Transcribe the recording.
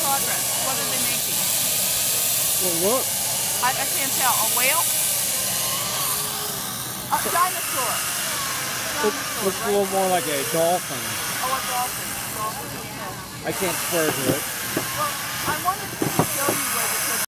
progress. What are they making? Well, look. I can't tell. A whale? A dinosaur. Dinosaur, Looks a right? little more like a dolphin. Oh, a dolphin. Dolphin, okay. I can't swear to it. Well, I wanted to show you where the